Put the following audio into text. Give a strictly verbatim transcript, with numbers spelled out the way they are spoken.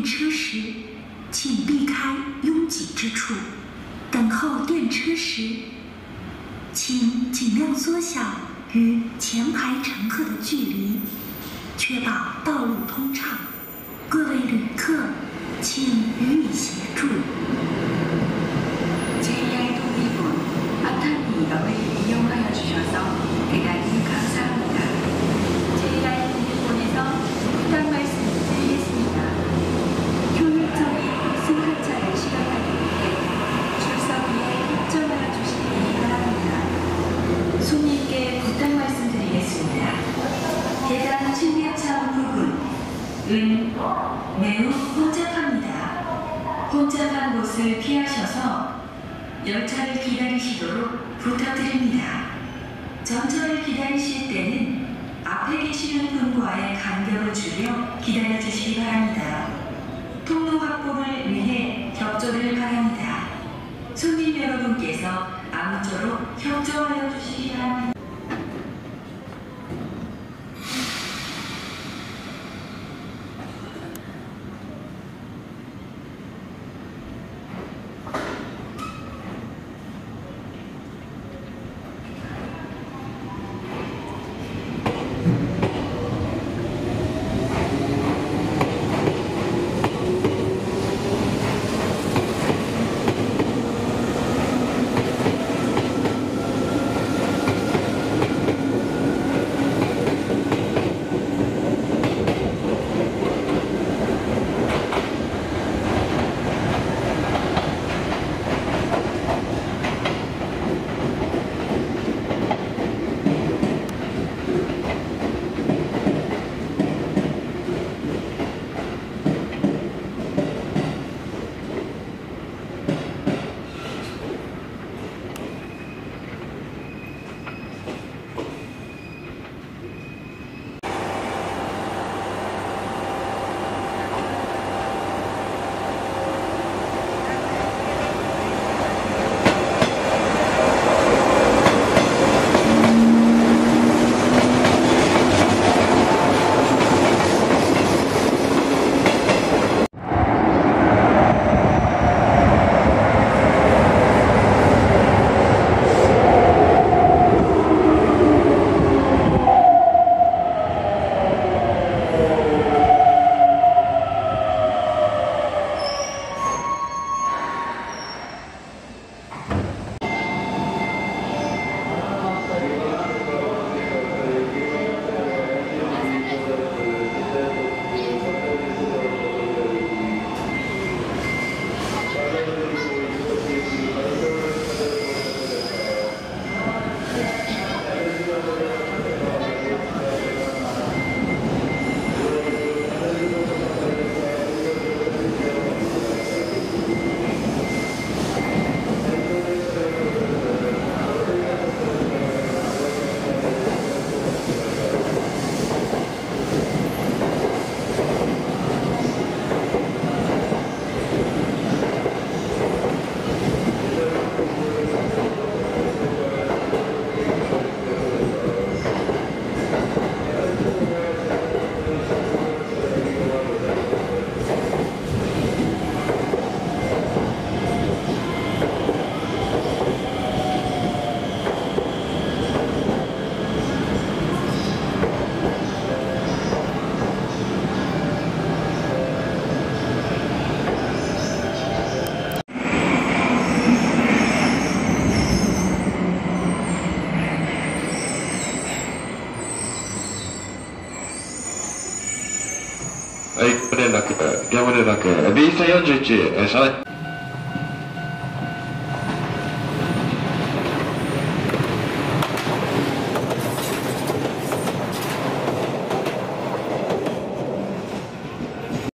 车时，请避开拥挤之处；等候电车时，请尽量缩小与前排乘客的距离，确保道路通畅。各位旅客，请予以协助。 제이알 독일군 아타미역을 이용하여 주셔서 대단히 감사합니다. 제이알 독일군에서 부탁 말씀드리겠습니다. 효율적인 승하차를 시작하기 위해 출석기에 협조하여 주시기 바랍니다. 손님께 부탁 말씀드리겠습니다. 계단 침례차 부근은 매우 혼잡합니다. 혼잡한 곳을 피하셔서 열차를 기다리시도록 부탁드립니다. 전철을 기다리실 때는 앞에 계시는 분과의 간격을 줄여 기다려주시기 바랍니다. 통로 확보를 위해 협조를 바랍니다. 손님 여러분께서 아무쪼록 협조하여 주시기 바랍니다. はい、ご連絡、ご連絡。ビーさんよんじゅういち、車内。